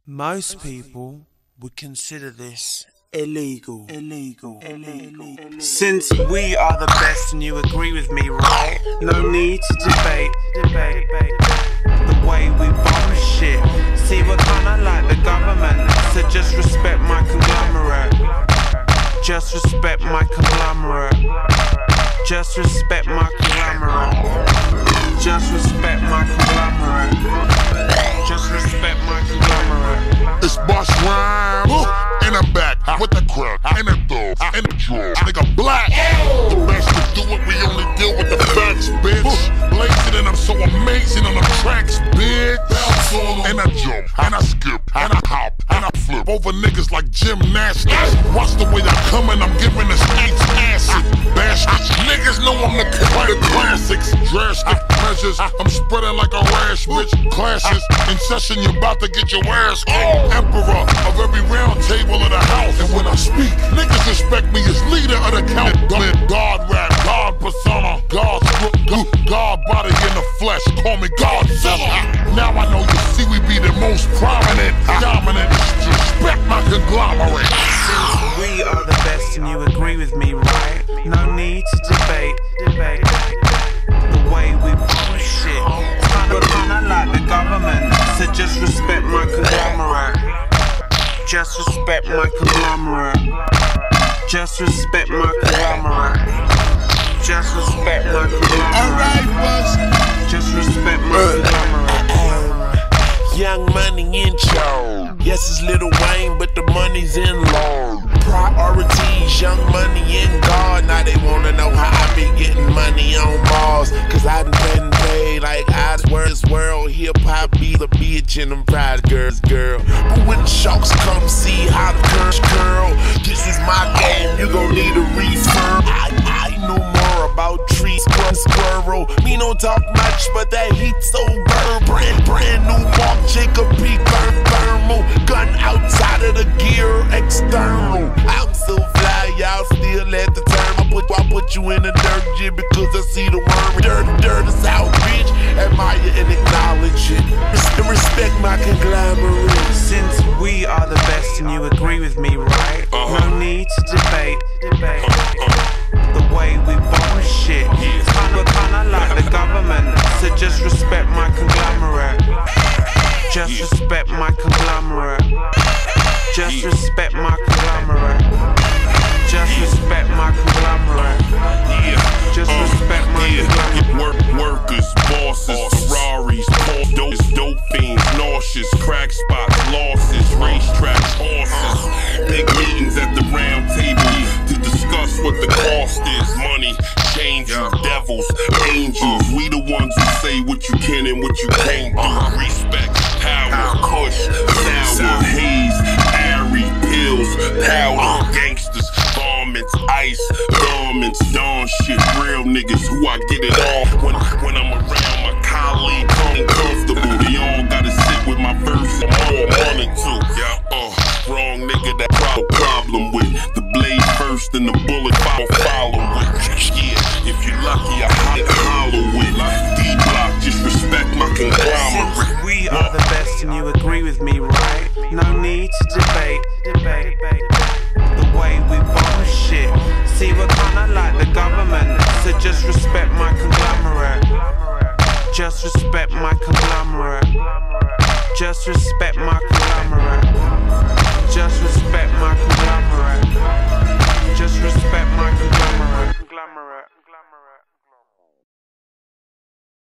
Most people would consider this illegal. Since we are the best and you agree with me, right? No need to debate. The way we bomb shit. See, we're kinda like the government, so just respect my conglomerate. Just respect my conglomerate. Just respect my conglomerate. Just respect my conglomerate. Just respect my conglomerate. It's Boss Rhymes, and I'm back with the crack, and the dope, and the draw. Nigga black, the best to do it, we only deal with the facts, bitch. Blazing and I'm so amazing on the tracks, bitch. And I jump, and I skip, and I hop, and I flip over niggas like gymnastics. Watch the way I come and I'm giving the states acid. Bastards, niggas know I'm the classics. Drastic measures, I'm spreading like a rash, bitch. Clashes, in session, you're about to get your ass kicked. Emperor of every round table of the house. And when I speak, niggas respect me as leader of the count. God rap, God persona, God script, God body in the flesh. Call me Godzilla. Now I know you see we be the most prominent, dominant. Respect my conglomerate. Since we are the best and you agree with me, right? No need to debate. The way we bomb shit. We're kinda like the government, so just respect my conglomerate. Just respect my conglomerate. Just respect my conglomerate. Just respect my conglomerate. Alright, boss. Just respect my conglomerate. Young Money in charge. Yes, it's Lil Wayne, but the money's in law. Priorities, Young Money in God. Now they wanna know how I be getting money on Mars. Cause I done been paid like I swear this world. Hip-hop be the bitch and I'm proud girl. But when the sharks come see how the girls curl, this is my game, you gon' need a refer. I know more about trees, squirrel. Me no talk much, but that heat so burn. Brand new Mark Jacob P. Thermal. Gun outside of the gear, external. I'm so fly, y'all still at the term. I put you in the dirt, Jim, because I see the worm. Dirt is out, bitch. Admire and acknowledge it. Respect my conglomerate. Since we are the best and you agree with me, right? No need to debate. The way we bomb shit. We're kinda like the government, so just respect my conglomerate. Just respect my conglomerate. Just respect my conglomerate. Just respect my conglomerate. Just respect my conglomerate. Workers, bosses, Ferraris, dope fiends, nauseous, crack spots, losses, racetracks, horses. Big meetings at the round table to discuss what the cost is. Money, changes, devils, angels. We the ones who say what you can and what you can't do. Respect, power, kush, sour, haze, airy, pills, powder, gangsters, garments, ice, garments, dawn shit, real niggas who I get it all. When I'm around my colleague, uncomfortable, they all gotta sit with my verse and more money too. Wrong nigga that problem with the blade first and the bullet follow with. Yeah, if you lucky, I hollow with D-Block, just respect my conglomerate. Since we are the best and you agree with me, right? No need to debate. The way we bomb shit. See, we're kinda like the government, so just respect my conglomerate. Just respect my conglomerate. Just respect my conglomerate. Just respect my conglomerate. Just respect my conglomerate.